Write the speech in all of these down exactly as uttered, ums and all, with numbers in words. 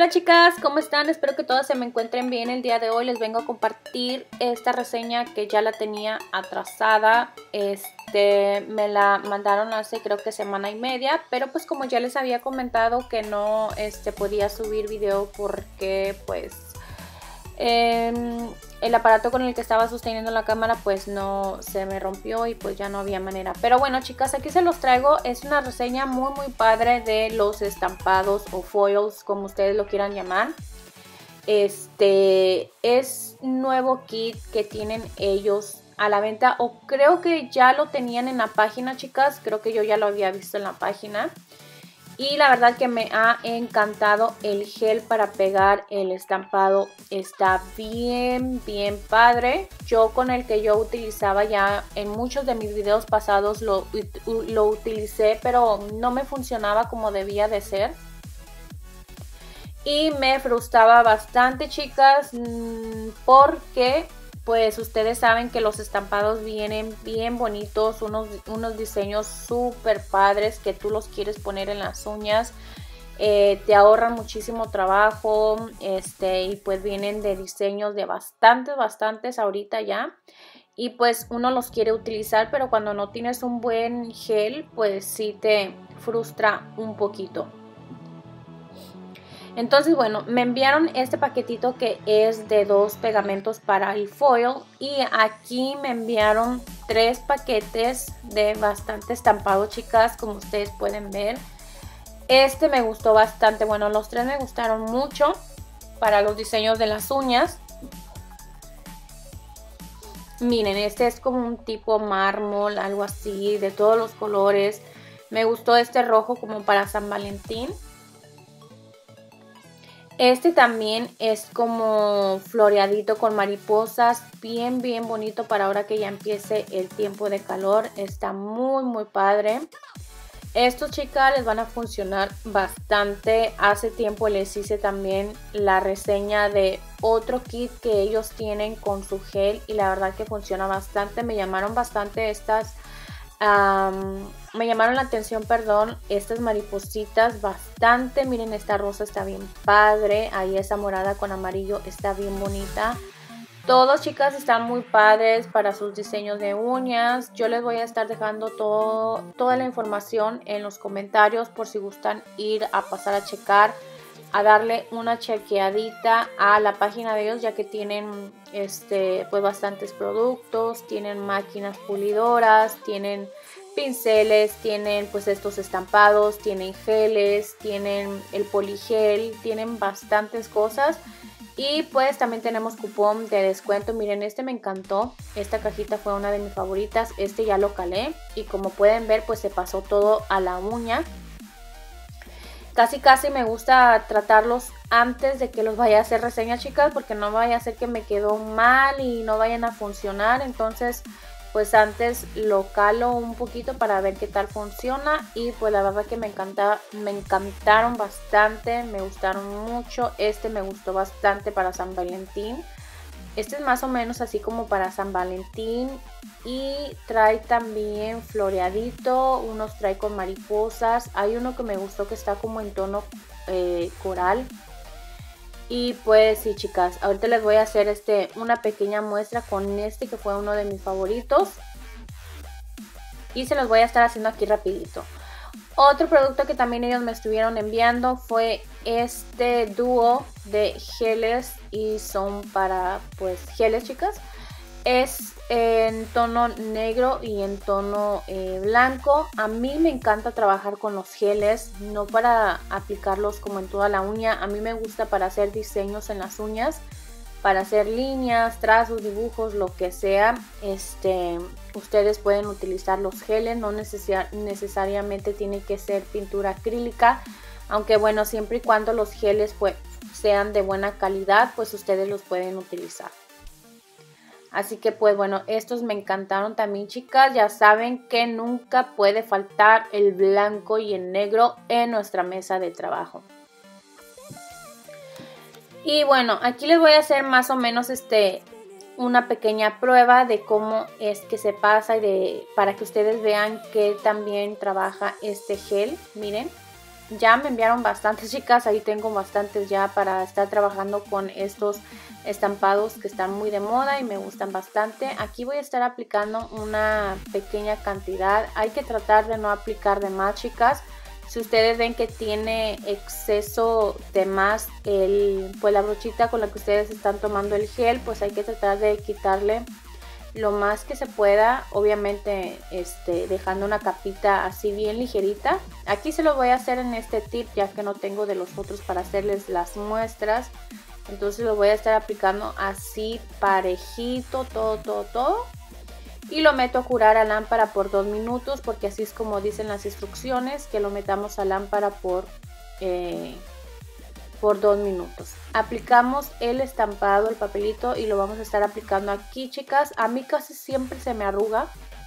Hola chicas, ¿cómo están? Espero que todas se me encuentren bien. El día de hoy les vengo a compartir esta reseña que ya la tenía atrasada. Este, me la mandaron hace creo que semana y media, pero pues como ya les había comentado que no este, podía subir video porque pues eh, el aparato con el que estaba sosteniendo la cámara pues no se me rompió y pues ya no había manera. Pero bueno chicas, aquí se los traigo. Es una reseña muy muy padre de los estampados o foils, como ustedes lo quieran llamar. Este es nuevo kit que tienen ellos a la venta, o creo que ya lo tenían en la página, chicas. Creo que yo ya lo había visto en la página. Y la verdad que me ha encantado el gel para pegar el estampado. Está bien, bien padre. Yo con el que yo utilizaba ya en muchos de mis videos pasados lo, lo utilicé, pero no me funcionaba como debía de ser. Y me frustraba bastante, chicas, porque pues ustedes saben que los estampados vienen bien bonitos, unos, unos diseños súper padres que tú los quieres poner en las uñas. Eh, te ahorran muchísimo trabajo, este, y pues vienen de diseños de bastantes, bastantes ahorita ya. Y pues uno los quiere utilizar, pero cuando no tienes un buen gel, pues sí te frustra un poquito. Entonces, bueno, me enviaron este paquetito que es de dos pegamentos para el foil. Y aquí me enviaron tres paquetes de bastante estampado, chicas, como ustedes pueden ver. Este me gustó bastante, bueno, los tres me gustaron mucho para los diseños de las uñas. Miren, este es como un tipo mármol, algo así, de todos los colores. Me gustó este rojo como para San Valentín. Este también es como floreadito con mariposas, bien bien bonito para ahora que ya empiece el tiempo de calor. Está muy muy padre. Estos, chicas, les van a funcionar bastante. Hace tiempo les hice también la reseña de otro kit que ellos tienen con su gel y la verdad que funciona bastante. Me llamaron bastante estas... Um, me llamaron la atención, perdón, estas maripositas bastante. Miren, esta rosa está bien padre. Ahí esa morada con amarillo está bien bonita. Todos, chicas, están muy padres para sus diseños de uñas. Yo les voy a estar dejando todo, toda la información en los comentarios por si gustan ir a pasar a checar, a darle una chequeadita a la página de ellos, ya que tienen este pues bastantes productos, tienen máquinas pulidoras, tienen pinceles, tienen pues estos estampados, tienen geles, tienen el poligel, tienen bastantes cosas. Y pues también tenemos cupón de descuento. Miren, este me encantó. Esta cajita fue una de mis favoritas. Este ya lo calé y como pueden ver pues se pasó todo a la uña. Casi casi me gusta tratarlos antes de que los vaya a hacer reseña, chicas, porque no vaya a ser que me quedó mal y no vayan a funcionar. Entonces pues antes lo calo un poquito para ver qué tal funciona. Y pues la verdad que me encanta, me encantaron bastante, me gustaron mucho. Este me gustó bastante para San Valentín. Este es más o menos así como para San Valentín. Y trae también floreadito, unos trae con mariposas. Hay uno que me gustó que está como en tono eh, coral. Y pues sí, chicas, ahorita les voy a hacer este una pequeña muestra con este que fue uno de mis favoritos. Y se los voy a estar haciendo aquí rapidito. Otro producto que también ellos me estuvieron enviando fue este dúo de geles. Y son para pues geles, chicas. Es en tono negro y en tono eh, blanco. A mí me encanta trabajar con los geles, no para aplicarlos como en toda la uña. A mí me gusta para hacer diseños en las uñas, para hacer líneas, trazos, dibujos, lo que sea. Este, ustedes pueden utilizar los geles, no necesar necesariamente tiene que ser pintura acrílica. Aunque bueno, siempre y cuando los geles pues, sean de buena calidad, pues ustedes los pueden utilizar. Así que pues bueno, estos me encantaron también, chicas. Ya saben que nunca puede faltar el blanco y el negro en nuestra mesa de trabajo. Y bueno, aquí les voy a hacer más o menos este una pequeña prueba de cómo es que se pasa y de para que ustedes vean que también trabaja este gel. Miren, ya me enviaron bastantes, chicas. Ahí tengo bastantes ya para estar trabajando con estos estampados que están muy de moda y me gustan bastante. Aquí voy a estar aplicando una pequeña cantidad. Hay que tratar de no aplicar de más, chicas. Si ustedes ven que tiene exceso de más el, pues la brochita con la que ustedes están tomando el gel, pues hay que tratar de quitarle lo más que se pueda, obviamente este, dejando una capita así bien ligerita. Aquí se lo voy a hacer en este tip, ya que no tengo de los otros para hacerles las muestras. Entonces lo voy a estar aplicando así parejito, todo, todo, todo. Y lo meto a curar a lámpara por dos minutos, porque así es como dicen las instrucciones, que lo metamos a lámpara por, eh, por dos minutos. Aplicamos el estampado, el papelito, y lo vamos a estar aplicando aquí, chicas. A mí casi siempre se me arruga,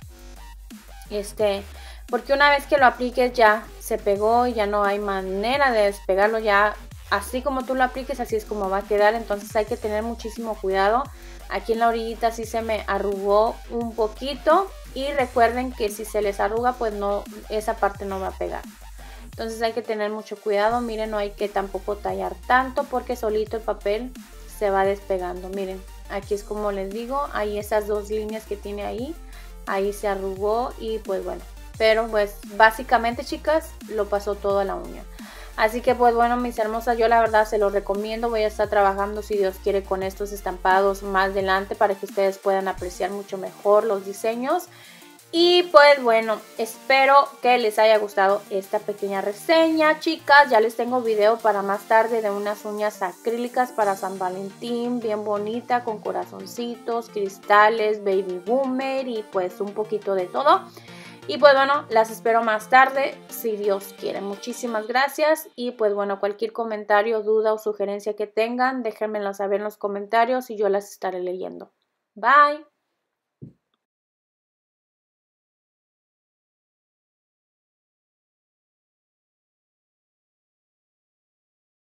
este, porque una vez que lo apliques ya se pegó y ya no hay manera de despegarlo. Ya así como tú lo apliques, así es como va a quedar. Entonces hay que tener muchísimo cuidado. Aquí en la orillita sí se me arrugó un poquito, y recuerden que si se les arruga, pues no, esa parte no va a pegar. Entonces hay que tener mucho cuidado. Miren, no hay que tampoco tallar tanto, porque solito el papel se va despegando. Miren, aquí es como les digo, hay esas dos líneas que tiene ahí, ahí se arrugó y pues bueno. Pero pues básicamente, chicas, lo pasó todo a la uña. Así que pues bueno, mis hermosas, yo la verdad se los recomiendo. Voy a estar trabajando, si Dios quiere, con estos estampados más adelante para que ustedes puedan apreciar mucho mejor los diseños. Y pues bueno, espero que les haya gustado esta pequeña reseña, chicas. Ya les tengo video para más tarde de unas uñas acrílicas para San Valentín, bien bonita, con corazoncitos, cristales, baby boomer y pues un poquito de todo. Y pues bueno, las espero más tarde, si Dios quiere. Muchísimas gracias. Y pues bueno, cualquier comentario, duda o sugerencia que tengan, déjenmelo saber en los comentarios y yo las estaré leyendo. Bye.